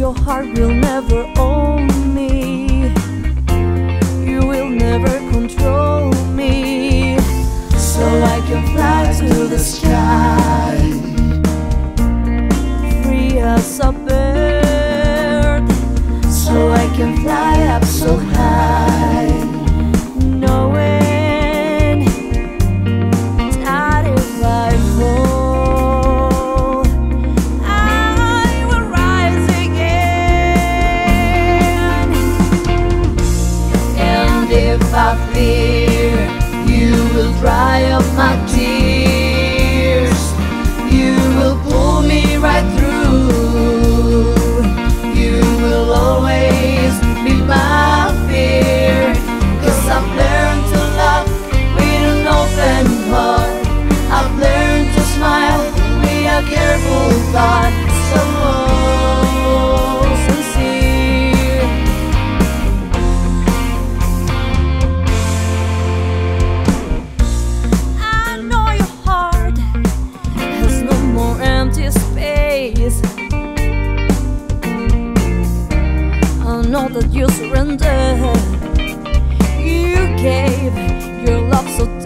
your heart will never own me. You will never control me. So I can fly to the sky, free as a bird. So I can fly up so high, knowing that if I fall, I will rise again. And if I fear, you will dry up my tears. You will pull me right through. You will always be my fear. 'Cause I've learned to love with an open heart. I've learned to smile with a careful thought. So sincere. I know your heart has no more empty space. I know that you surrendered. You gave your love so